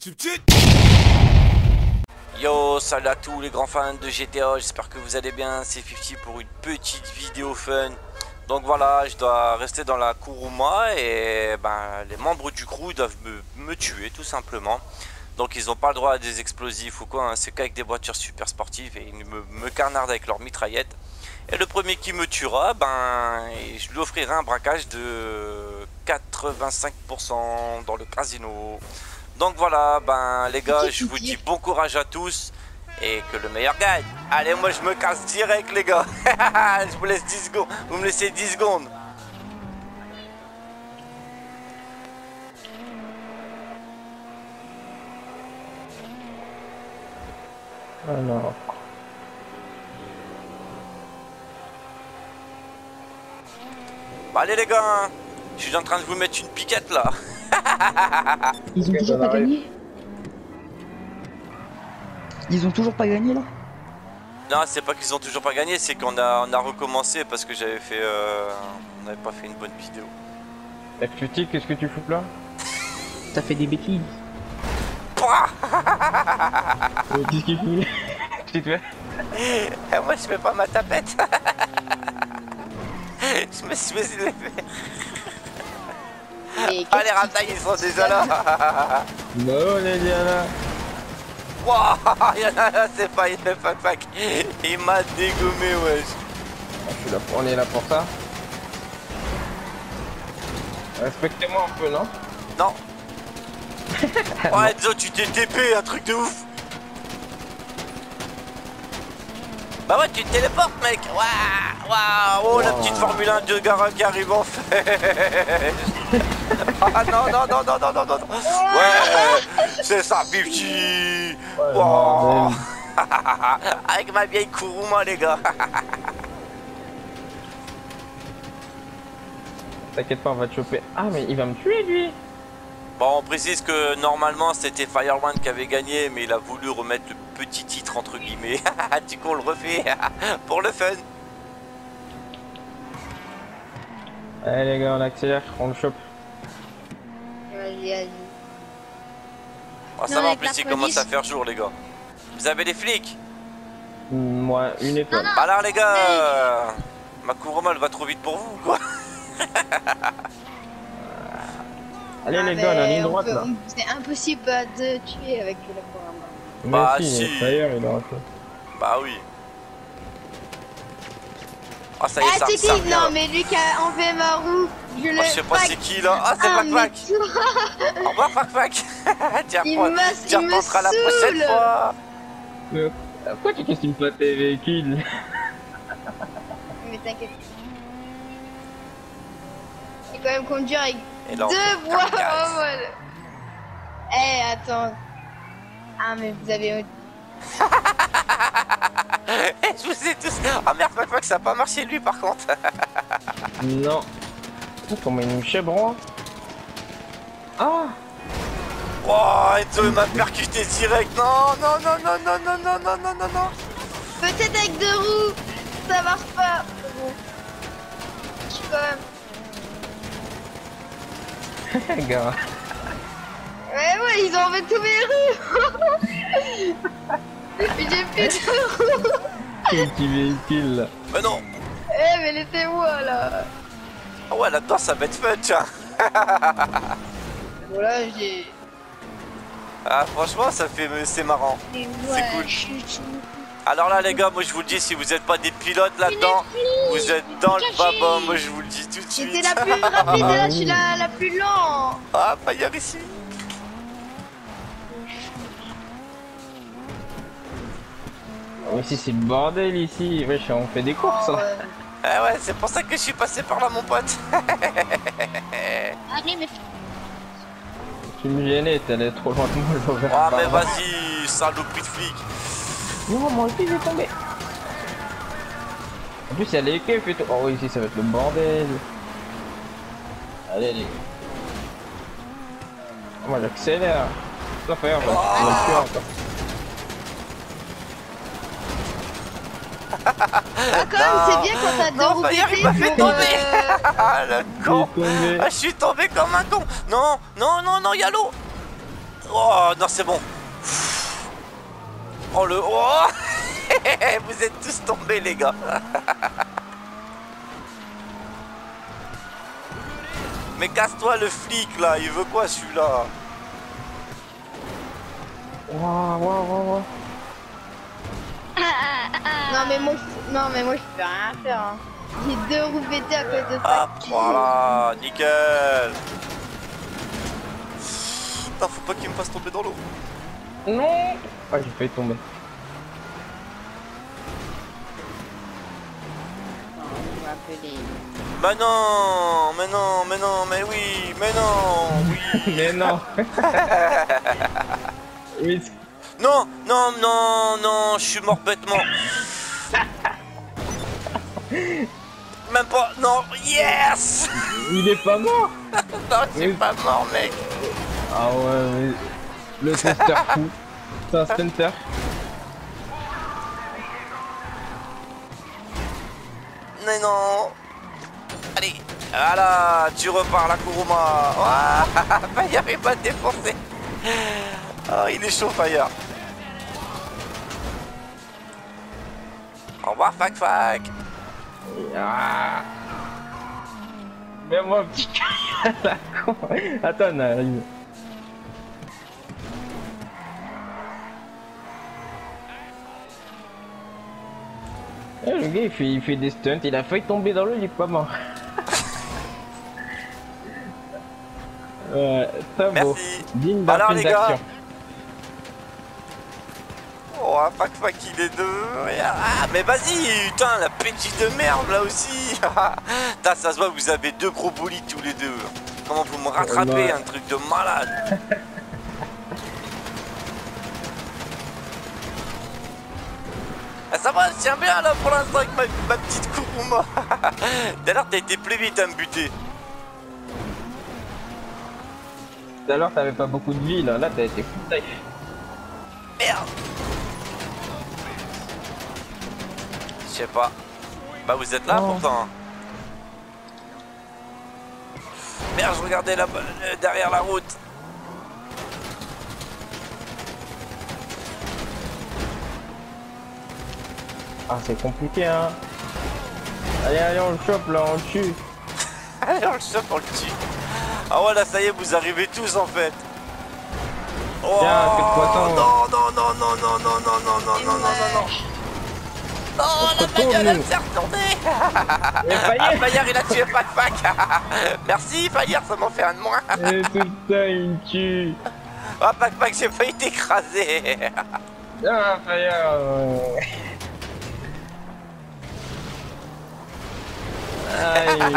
Subtil. Yo, salut à tous les grands fans de GTA, j'espère que vous allez bien, c'est 50 pour une petite vidéo fun. Donc voilà, je dois rester dans la Kuruma et ben, les membres du crew doivent me tuer tout simplement. Donc ils n'ont pas le droit à des explosifs ou quoi, hein. C'est qu'avec des voitures super sportives et ils me carnardent avec leurs mitraillettes. Et le premier qui me tuera, ben, je lui offrirai un braquage de 85% dans le casino. Donc voilà, ben les gars, je vous dis bon courage à tous et que le meilleur gagne. Allez, moi je me casse direct les gars. Je vous laisse 10 secondes, vous me laissez 10 secondes. Alors. Bah, allez les gars, hein. Je suis en train de vous mettre une piquette là. Ils ont toujours pas gagné. Ils ont toujours pas gagné là. Non, c'est pas qu'ils ont toujours pas gagné, c'est qu'on a recommencé parce que j'avais fait... on n'avait pas fait une bonne vidéo. FQT, qu'est-ce que tu fous là? T'as fait des bêtises. Qu'est-ce qu'il fout? Qu'est-ce que tu fais? Moi je fais pas ma tapette. Je me suis levé. Ah, les ratailles ils sont déjà là. Non, les gars là. Wouah, il y en a là, c'est pas, il fait fac. Il m'a dégommé, wesh. On est là pour ça. Respectez-moi un peu, non? Non. Ouais, Zo, tu t'es TP, un truc de ouf. Bah ouais, tu te téléportes, mec. Waouh, waouh, oh, la petite Formule 1 de Gara qui arrive en fait. Ah non, non, non, non, non, non, non. Ouais, c'est ça, Bifty. Wow. Avec ma vieille Kuruma, les gars. T'inquiète pas, on va te choper. Ah, mais il va me tuer, lui. Bon, on précise que normalement c'était Fire One qui avait gagné, mais il a voulu remettre le petit titre entre guillemets. Du coup, on le refait pour le fun. Allez, les gars, on accélère, on le chope. Vas-y, vas-y. Oh, ça Non, va, en avec plus la il commence à police. faire jour, les gars. Vous avez les flics? Moi, une étoile. Non, non. Alors, les gars, ma Kuruma elle va trop vite pour vous ou quoi? Allez, les gars, on a une ligne droite là. C'est impossible de tuer avec le programme. Bah, Mais si. D'ailleurs, il aura fait. Bah oui. Ah, ça y est, Ah, ça c'est ça qui? revient. Non, mais lui qui a enlevé ma roue. Je Oh, le je sais pas c'est qui là. Ah, c'est Ah, Fac Fac. mais Au revoir, Fac Fac. Tiens, Il tu me repenseras la prochaine saoule. fois. Mais pourquoi tu questionnes pas tes véhicules? Mais t'inquiète. C'est quand même conduire avec Et là, on deux fait voies kamikaze. en mode. Eh, attends. Ah, mais vous avez. Je vous ai tous. Ah merde, Fac Fac, ça a pas marché lui par contre. Non. Putain, comment il nous chèvre? Ah! Wow, Enzo il m'a percuté direct. Non, non, non, non, non, non, non, non, non, non, non. Peut-être avec deux roues. Ça marche pas. Bon. Je suis quand même. Gars. Ouais, ils ont enlevé tous mes roues. J'ai plus de roues. Quel petit véhicule là. Mais non. Eh, mais laissez-moi là. Ah ouais, là-dedans ça va être fun, tiens. Voilà, j'ai. Ah, franchement, ça fait. C'est marrant. Ouais, cool. je suis- Alors là, les gars, moi je vous le dis, si vous n'êtes pas des pilotes là-dedans, vous êtes dans le baba. Moi je vous le dis tout de J'étais suite. la plus rapide, là, je suis la plus lente. Ah, Fire ici. Mais si c'est le bordel ici, wesh, on fait des courses là. Ah ouais, c'est pour ça que je suis passé par là, mon pote. Allez, mais. Tu me gênais, t'allais trop loin de moi, j'aurais Ah, mais pas. vas-y, saloperie de flic. Non, moi aussi j'ai tombé. En plus, il y a les keufs et tout. Oh, ici ça va être le bordel. Allez, allez. Oh, moi j'accélère. Ça fait, on va le tuer encore. Ah, quand même, c'est bien quand t'as deux Non, roues Fire, il pétées m'a fait pour, tomber. Ah, le con. Il est tombé. Ah, je suis tombé comme un con. Non, non, non, non, y'a l'eau. Oh non, c'est bon. Oh le... Oh vous êtes tous tombés les gars. Mais casse-toi le flic là, il veut quoi celui-là? Waouh. Non mais moi je peux rien faire. Hein. J'ai 2 roues pétées à cause de ça. Ah voilà, nickel. Putain, faut pas qu'il me fasse tomber dans l'eau. Non. Ah, j'ai failli tomber. Bah non, mais non, mais non, mais oui, mais non, oui. Mais non. Oui. Non, non, non, non, je suis mort bêtement. Même pas, non, yes. Il est pas mort. Non, je suis pas mort, mec. Ah ouais, mais... Le tester fou. C'est un stunter. Mais non. Allez, voilà, tu repars la Kuruma. Ah, Fire est pas défoncé. Oh, il est chaud, Fire. Au revoir, Fac. Ah. Mais moi, petit caillou à la con. Attends, on arrive. Le gars il fait des stunts, il a failli tomber dans l'eau, il est pas mort. Ouais, très beau. Merci. Digne Alors, d'un les film gars. d'action. Oh, Fac, il est deux. Ah, mais vas-y, putain, la petite de merde là aussi. Putain, ça se voit, vous avez 2 gros bolides tous les deux. Comment vous me rattrapez, un truc de malade. Ah, ça va, je tiens bien là pour l'instant avec ma petite Kuruma. D'ailleurs, t'as été plus vite à me buter. Tout à l'heure t'avais pas beaucoup de vie, là t'as été full life. Merde. Je sais pas. Bah vous êtes là pourtant. Merde, je regardais là derrière la route. Ah c'est compliqué hein. Allez on le chope là, on le tue. Allez on le chope, on le tue. Ah ouais là ça y est, vous arrivez tous en fait. Oh tiens, c'est le poisson. Non. Oh la bagnole elle s'est retournée. Ah Fire il a tué Fac. Merci Fire, ça m'en fait un de moins. Et tout ça il me tue. Ah Fac, j'ai failli t'écraser. Ah Fire. Aïe.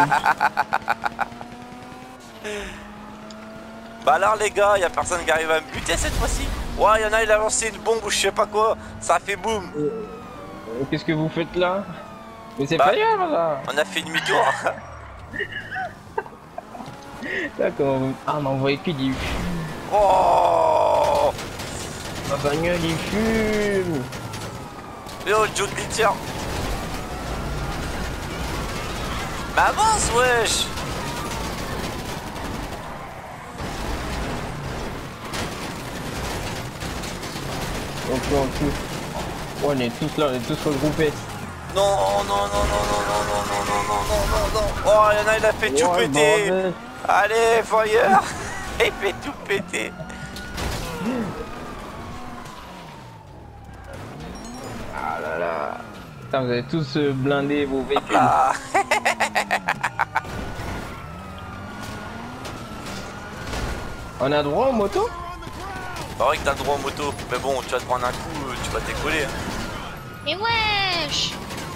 Bah alors les gars, y a personne qui arrive à me buter cette fois-ci. Ouais, y'en a, il a lancé une bombe ou je sais pas quoi, ça a fait boum. Qu'est-ce que vous faites là? Mais c'est bah, pas grave là. On a fait demi-tour. D'accord. Ah on envoie que du fume. Oh Ma bagnole il fume. Yo Joe Glitcher. Bah avance wesh. On est tous là, on est tous regroupés. Non. Oh, y'en a, il a fait tout péter. Bordel. Allez, Fire. Il fait tout péter. Ah là là. Putain, vous avez tous blindé vos véhicules. Ah. On a droit aux motos? Bah vrai que t'as le droit en moto, mais bon, tu vas te prendre un coup, tu vas décoller. Hein. Mais wesh.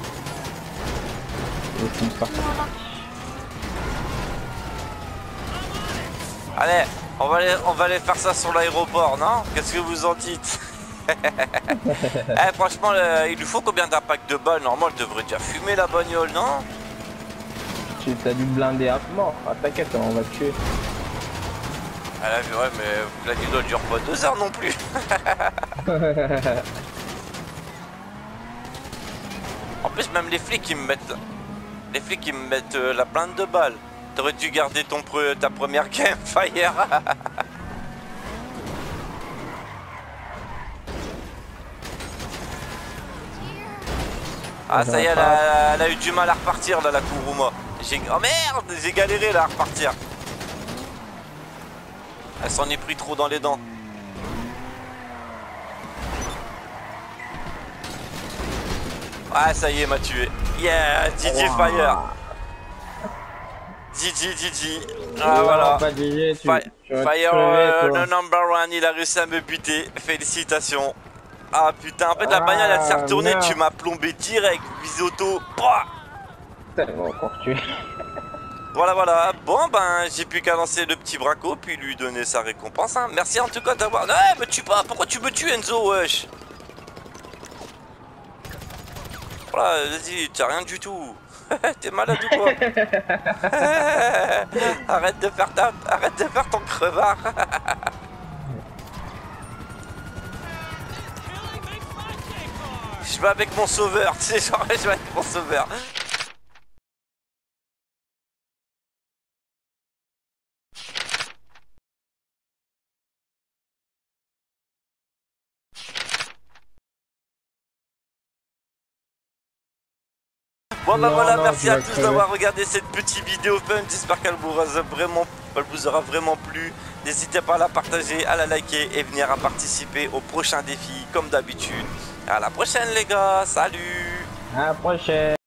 Allez, on va aller faire ça sur l'aéroport, non? Qu'est-ce que vous en dites? Eh, franchement, il lui faut combien d'impact de balles? Normalement, elle devrait déjà fumer la bagnole, non? Tu t'as dû blinder à mort. Ah t'inquiète, on va te tuer. Ah là, ouais, mais la vidéo dure pas 2 heures non plus. En plus, même les flics ils me mettent... Les flics ils me mettent la blinde de balles. T'aurais dû garder ta première game, Fire. Ah ça y est, elle a eu du mal à repartir là, la Kuruma. Oh merde, j'ai galéré là à repartir. Elle s'en est pris trop dans les dents. Ah ça y est, m'a tué. Yeah, GG Fire. GG. Ah voilà. Pas GG, Fire le number one, il a réussi à me buter. Félicitations. Ah putain, en fait la bagnole elle s'est retournée, merde. tu m'as plombé direct, vise auto. Pouah. Tellement encore tué. Voilà. Bon ben j'ai plus qu'à lancer le petit braco puis lui donner sa récompense. Hein. Merci en tout cas d'avoir. Non, me tue pas. Pourquoi tu me tues Enzo, wesh? Voilà, vas-y, t'as rien du tout. T'es malade ou quoi? Arrête de faire ton crevard. Je vais avec mon sauveur, tu sais, genre je vais avec mon sauveur. Bon bah voilà, merci à tous d'avoir regardé cette petite vidéo fun, j'espère qu'elle vous aura vraiment plu. N'hésitez pas à la partager, à la liker et venir à participer au prochain défi comme d'habitude. À la prochaine les gars, salut! À la prochaine!